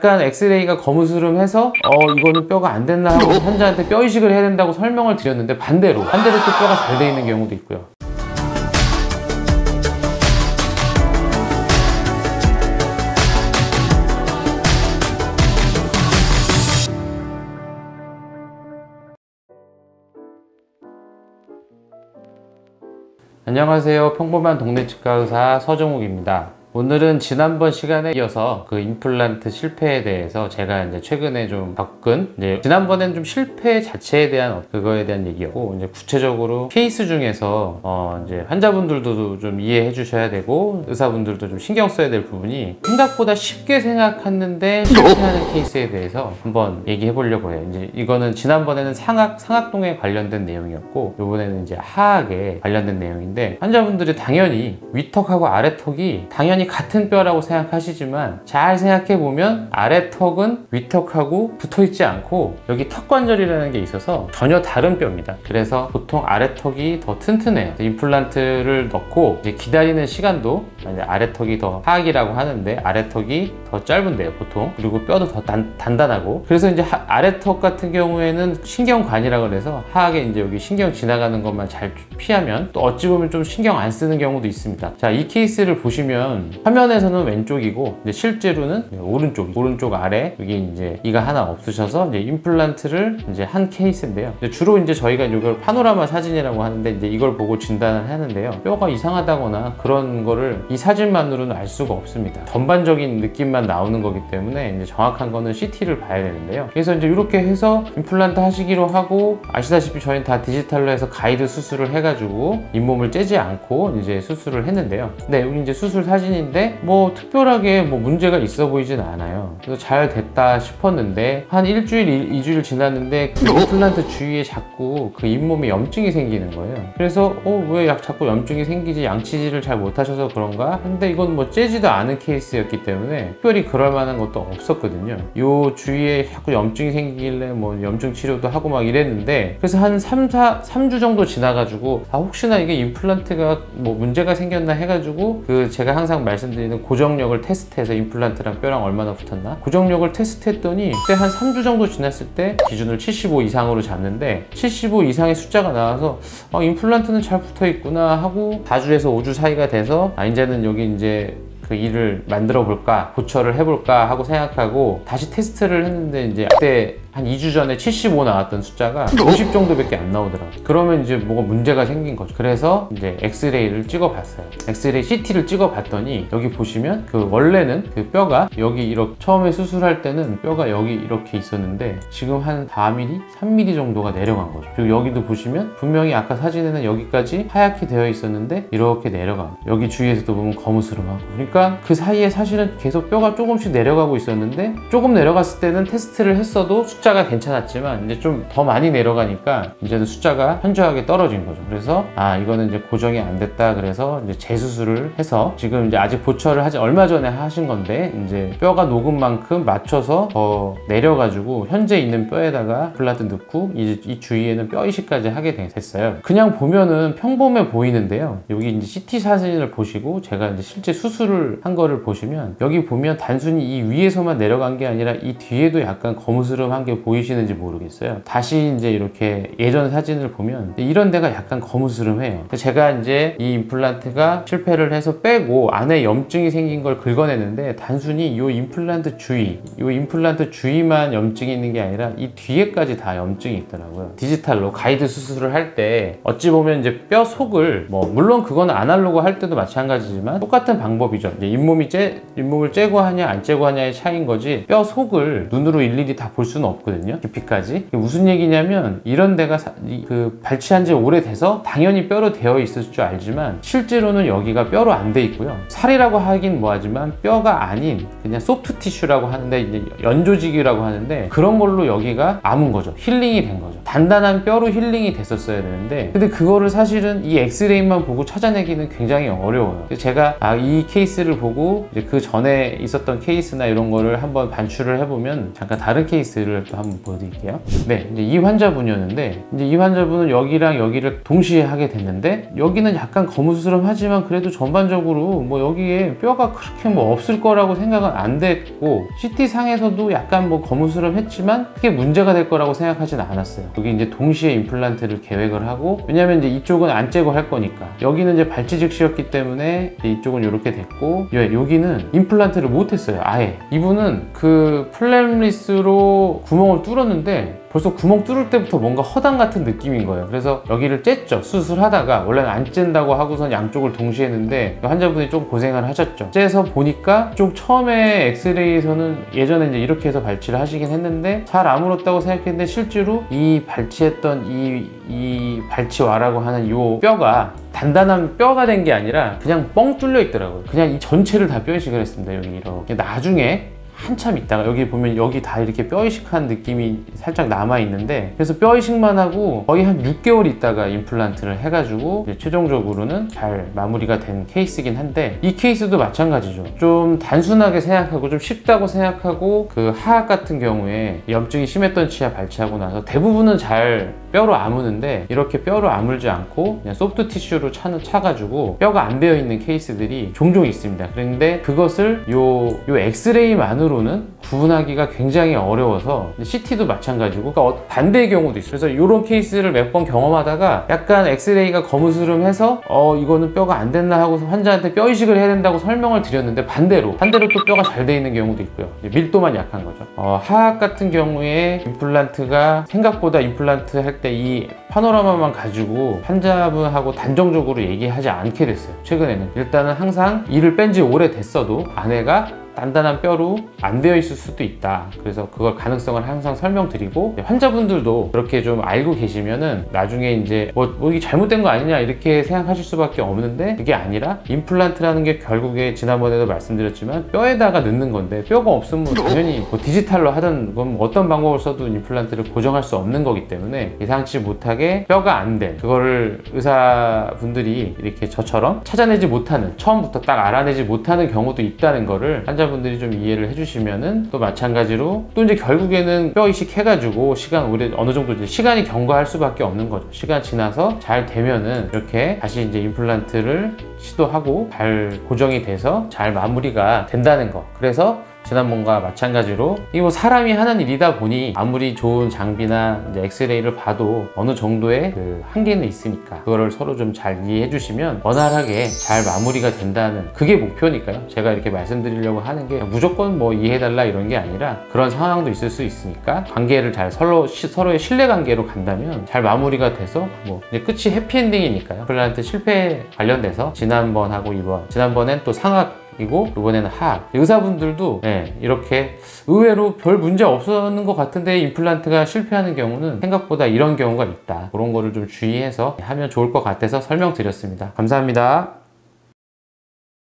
약간 엑스레이가 거무스름해서 이거는 뼈가 안 됐나 하고 환자한테 뼈 이식을 해야 된다고 설명을 드렸는데 반대로 또 뼈가 잘 돼 있는 경우도 있고요. 안녕하세요. 평범한 동네 치과 의사 서정욱입니다. 오늘은 지난번 시간에 이어서 그 임플란트 실패에 대해서 제가 이제 최근에 좀 겪은, 지난번엔 좀 실패 자체에 대한 그거에 대한 얘기였고, 이제 구체적으로 케이스 중에서 이제 환자분들도 좀 이해해 주셔야 되고 의사분들도 좀 신경 써야 될 부분이 생각보다 쉽게 생각했는데 실패하는 케이스에 대해서 한번 얘기해 보려고 해요. 이제 이거는 지난번에는 상악동에 관련된 내용이었고, 이번에는 이제 하악에 관련된 내용인데, 환자분들이 당연히 위턱하고 아래턱이 당연히 같은 뼈라고 생각하시지만 잘 생각해보면 아래턱은 위턱하고 붙어있지 않고 여기 턱관절이라는 게 있어서 전혀 다른 뼈입니다. 그래서 보통 아래턱이 더 튼튼해요. 임플란트를 넣고 이제 기다리는 시간도 아래턱이 더 하악이라고 하는데 아래턱이 더 짧은데요, 보통. 그리고 뼈도 더 단단하고. 그래서 이제 아래턱 같은 경우에는 신경관이라고 그래서 하악에 이제 여기 신경 지나가는 것만 잘 피하면 또 어찌 보면 좀 신경 안 쓰는 경우도 있습니다. 자, 이 케이스를 보시면 화면에서는 왼쪽이고 이제 실제로는 오른쪽 아래 여기 이제 이가 하나 없으셔서 이제 임플란트를 이제 한 케이스인데요. 주로 이제 저희가 이걸 파노라마 사진이라고 하는데 이제 이걸 보고 진단을 하는데요. 뼈가 이상하다거나 그런 거를 이 사진만으로는 알 수가 없습니다. 전반적인 느낌만 나오는 거기 때문에 이제 정확한 거는 CT를 봐야 되는데요. 그래서 이제 이렇게 해서 임플란트 하시기로 하고, 아시다시피 저희는 다 디지털로 해서 가이드 수술을 해가지고 잇몸을 째지 않고 이제 수술을 했는데요. 네, 여기 이제 수술 사진인데 뭐 특별하게 뭐 문제가 있어 보이진 않아요. 그래서 잘 됐다 싶었는데 한 일주일, 2주일 지났는데 그 임플란트 주위에 자꾸 그 잇몸에 염증이 생기는 거예요. 그래서 왜 자꾸 염증이 생기지? 양치질을 잘 못하셔서 그런가? 근데 이건 뭐 째지도 않은 케이스였기 때문에 특별히 그럴 만한 것도 없었거든요. 요 주위에 자꾸 염증이 생기길래 뭐 염증 치료도 하고 막 이랬는데, 그래서 한 3주 정도 지나가지고 혹시나 이게 임플란트가 뭐 문제가 생겼나 해가지고 그 제가 항상 말씀드리는 고정력을 테스트해서 임플란트랑 뼈랑 얼마나 붙었나? 고정력을 테스트했더니 그때 한 3주 정도 지났을 때 기준을 75 이상으로 잡는데 75 이상의 숫자가 나와서 임플란트는 잘 붙어 있구나 하고 4주에서 5주 사이가 돼서 이제는 여기 이제 그 일을 만들어 볼까, 고쳐를 해볼까 하고 생각하고 다시 테스트를 했는데 이제 그때 한 2주 전에 75 나왔던 숫자가 50 정도밖에 안 나오더라고요. 그러면 이제 뭐가 문제가 생긴 거죠. 그래서 이제 엑스레이를 찍어봤어요. 엑스레이 CT를 찍어봤더니 여기 보시면 그 원래는 그 뼈가 여기 이렇게 처음에 수술할 때는 뼈가 여기 이렇게 있었는데 지금 한 4mm, 3mm 정도가 내려간 거죠. 그리고 여기도 보시면 분명히 아까 사진에는 여기까지 하얗게 되어 있었는데 이렇게 내려가고, 여기 주위에서도 보면 거무스름하고, 그러니까 그 사이에 사실은 계속 뼈가 조금씩 내려가고 있었는데, 조금 내려갔을 때는 테스트를 했어도 숫자가 괜찮았지만 이제 좀 더 많이 내려가니까 이제는 숫자가 현저하게 떨어진 거죠. 그래서 이거는 이제 고정이 안 됐다. 그래서 이제 재수술을 해서 지금 이제 아직 보철을 얼마 전에 하신 건데 이제 뼈가 녹은 만큼 맞춰서 더 내려가지고 현재 있는 뼈에다가 임플란트 넣고 이제 이 주위에는 뼈 이식까지 하게 됐어요. 그냥 보면은 평범해 보이는데요. 여기 이제 CT 사진을 보시고 제가 이제 실제 수술을 한 거를 보시면 여기 보면 단순히 이 위에서만 내려간 게 아니라 이 뒤에도 약간 거무스름한 게 보이시는지 모르겠어요. 다시 이제 이렇게 예전 사진을 보면 이런 데가 약간 거무스름해요. 제가 이제 이 임플란트가 실패를 해서 빼고 안에 염증이 생긴 걸 긁어내는데 단순히 이 임플란트 주위만 염증이 있는 게 아니라 이 뒤에까지 다 염증이 있더라고요. 디지털로 가이드 수술을 할 때 어찌 보면 이제 뼈 속을 물론 그건 아날로그 할 때도 마찬가지지만 똑같은 방법이죠. 이제 잇몸을 째고 하냐 안 째고 하냐의 차이인 거지 뼈 속을 눈으로 일일이 다 볼 수는 없거든요. 깊이까지. 이게 무슨 얘기냐면 이런 데가 발치한 지 오래돼서 당연히 뼈로 되어 있을 줄 알지만 실제로는 여기가 뼈로 안 돼 있고요. 살이라고 하긴 뭐하지만 뼈가 아닌 그냥 소프트 티슈라고 하는데 이제 연조직이라고 하는데 그런 걸로 여기가 아문 거죠. 힐링이 된 거죠. 단단한 뼈로 힐링이 됐었어야 되는데 근데 그거를 사실은 이 엑스레이만 보고 찾아내기는 굉장히 어려워요. 제가 이 케이스를 보고 이제 그 전에 있었던 케이스나 이런 거를 한번 반출을 해보면 잠깐 다른 케이스를 또 한번 보여드릴게요. 네, 이제 이 환자분이었는데 이제 이 환자분은 여기랑 여기를 동시에 하게 됐는데 여기는 약간 거무스름하지만 그래도 전반적으로 뭐 여기에 뼈가 그렇게 뭐 없을 거라고 생각은 안 됐고 CT 상에서도 약간 뭐 거무스름했지만 크게 문제가 될 거라고 생각하진 않았어요. 여기 이제 동시에 임플란트를 계획을 하고, 왜냐면 이제 이쪽은 안 째고 할 거니까. 여기는 이제 발치 즉시였기 때문에 이쪽은 이렇게 됐고, 여기는 임플란트를 못 했어요. 아예. 이분은 그 플랩리스로 구멍을 뚫었는데 벌써 구멍 뚫을 때부터 뭔가 허당 같은 느낌인 거예요. 그래서 여기를 쨌죠. 수술하다가 원래는 안 쨘다고 하고선 양쪽을 동시에 했는데 환자분이 좀 고생을 하셨죠. 째서 보니까 좀 처음에 엑스레이에서는 예전에 이제 이렇게 해서 발치를 하시긴 했는데 잘 아물었다고 생각했는데 실제로 이 발치했던 이 발치와라고 하는 이 뼈가 단단한 뼈가 된 게 아니라 그냥 뻥 뚫려 있더라고요. 그냥 이 전체를 다 뼈 이식을 했습니다. 여기 이렇게. 나중에 한참 있다가 여기 보면 여기 다 이렇게 뼈 이식한 느낌이 살짝 남아 있는데, 그래서 뼈 이식만 하고 거의 한 6개월 있다가 임플란트를 해가지고 최종적으로는 잘 마무리가 된 케이스긴 한데, 이 케이스도 마찬가지죠. 좀 단순하게 생각하고 좀 쉽다고 생각하고 그 하악 같은 경우에 염증이 심했던 치아 발치하고 나서 대부분은 잘 뼈로 아무는데 이렇게 뼈로 아물지 않고 그냥 소프트 티슈로 차가지고 뼈가 안 배어 있는 케이스들이 종종 있습니다. 그런데 그것을 요 엑스레이만으로는 구분하기가 굉장히 어려워서, CT도 마찬가지고, 그러니까 반대의 경우도 있어요. 그래서 이런 케이스를 몇 번 경험하다가 약간 엑스레이가 거무스름해서 이거는 뼈가 안 됐나 하고서 환자한테 뼈 이식을 해야 된다고 설명을 드렸는데 반대로 또 뼈가 잘 돼 있는 경우도 있고요. 밀도만 약한 거죠. 하악 같은 경우에 임플란트가 생각보다 임플란트 할 때 이 파노라마만 가지고 환자분하고 단정적으로 얘기하지 않게 됐어요. 최근에는 일단은 항상 이를 뺀 지 오래됐어도 안에가 단단한 뼈로 안 되어 있을 수도 있다. 그래서 그걸 가능성을 항상 설명드리고, 환자분들도 그렇게 좀 알고 계시면은 나중에 이제 뭐 이게 잘못된 거 아니냐 이렇게 생각하실 수밖에 없는데, 그게 아니라 임플란트라는 게 결국에 지난번에도 말씀드렸지만 뼈에다가 넣는 건데, 뼈가 없으면 당연히 뭐 디지털로 하든 뭐 어떤 방법을 써도 임플란트를 고정할 수 없는 거기 때문에 예상치 못하게 뼈가 안 된 그거를 의사분들이 이렇게 저처럼 찾아내지 못하는, 처음부터 딱 알아내지 못하는 경우도 있다는 거를 환자분들이 좀 이해를 해주시면은, 또 마찬가지로 또 이제 결국에는 뼈 이식 해가지고 어느 정도 이제 시간이 경과할 수밖에 없는 거죠. 시간 지나서 잘 되면은 이렇게 다시 이제 임플란트를 시도하고 잘 고정이 돼서 잘 마무리가 된다는 거. 그래서 지난번과 마찬가지로 이게 뭐 사람이 하는 일이다 보니 아무리 좋은 장비나 이제 엑스레이를 봐도 어느 정도의 그 한계는 있으니까 그거를 서로 좀 잘 이해해 주시면 원활하게 잘 마무리가 된다는, 그게 목표니까요. 제가 이렇게 말씀드리려고 하는 게 무조건 뭐 이해해달라 이런 게 아니라 그런 상황도 있을 수 있으니까 관계를 잘 서로의 신뢰 관계로 간다면 잘 마무리가 돼서 뭐 이제 끝이 해피엔딩이니까요. 임플란트 실패 관련돼서 지난번엔 또 상악 이고 이번에는 하악. 의사분들도 이렇게 의외로 별 문제 없었는 것 같은데 임플란트가 실패하는 경우는 생각보다 이런 경우가 있다. 그런 거를 좀 주의해서 하면 좋을 것 같아서 설명드렸습니다. 감사합니다.